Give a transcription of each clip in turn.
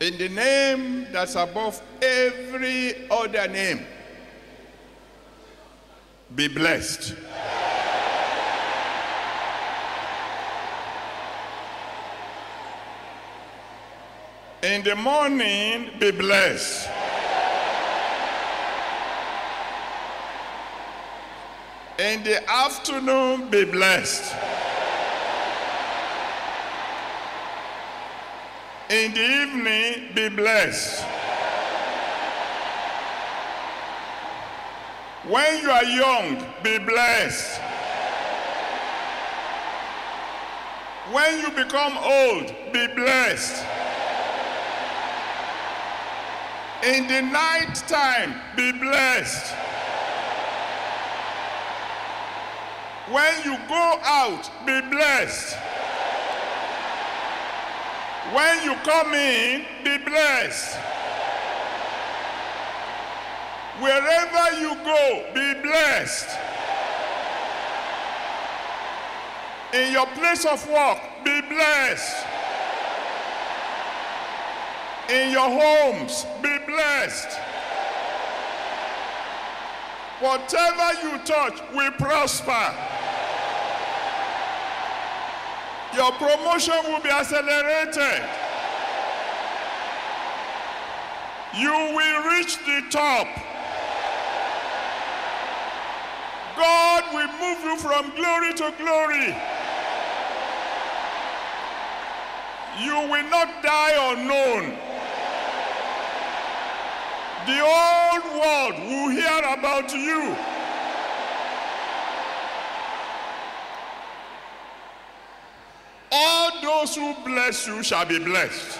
In the name that's above every other name, be blessed. In the morning, be blessed. In the afternoon, be blessed. In the evening, be blessed. When you are young, be blessed. When you become old, be blessed. In the night time, be blessed. When you go out, be blessed. When you come in, be blessed. Wherever you go, be blessed. In your place of work, be blessed. In your homes, be blessed. Whatever you touch will prosper. Your promotion will be accelerated. You will reach the top. God will move you from glory to glory. You will not die unknown. The whole world will hear about you. All those who bless you shall be blessed.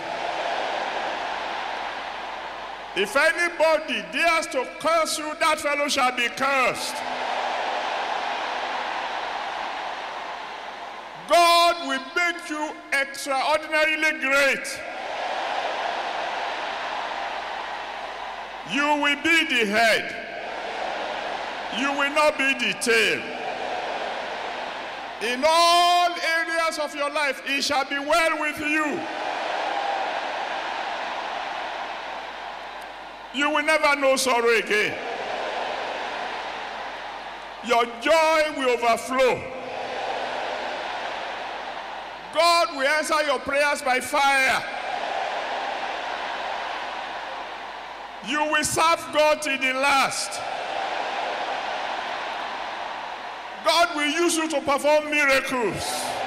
If anybody dares to curse you, that fellow shall be cursed. God will make you extraordinarily great. You will be the head. You will not be the tail. In all areas of your life, it shall be well with you. You will never know sorrow again. Your joy will overflow. God will answer your prayers by fire. You will serve God till the last. God will use you to perform miracles.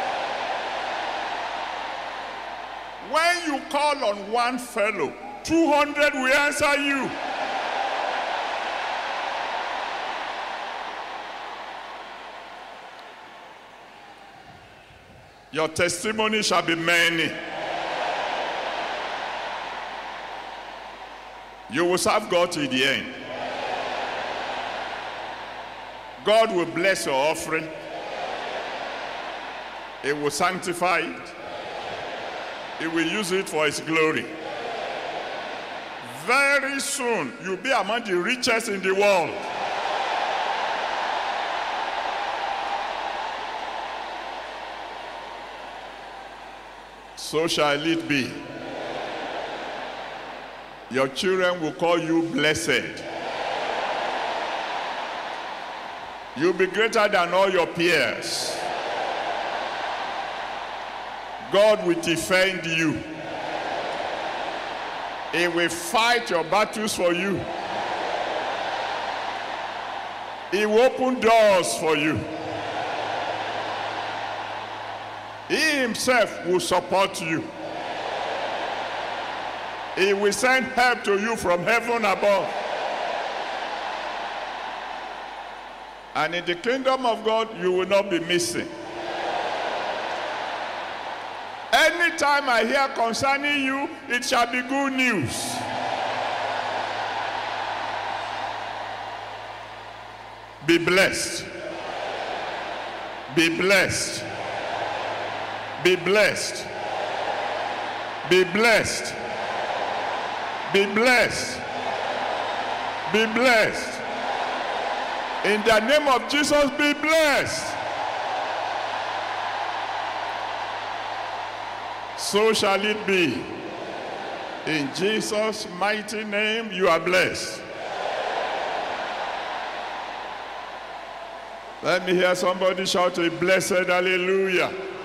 When you call on one fellow, 200 will answer you. Your testimony shall be many. You will serve God till the end. God will bless your offering. He will sanctify it. He will use it for his glory. Very soon, you'll be among the richest in the world. So shall it be. Your children will call you blessed. You'll be greater than all your peers. God will defend you. He will fight your battles for you. He will open doors for you. He himself will support you. He will send help to you from heaven above. And in the kingdom of God, you will not be missing. Anytime I hear concerning you, it shall be good news. Be blessed. Be blessed. Be blessed. Be blessed. Be blessed. Be blessed. In the name of Jesus, be blessed. So shall it be. In Jesus' mighty name, you are blessed. Let me hear somebody shout a blessed hallelujah.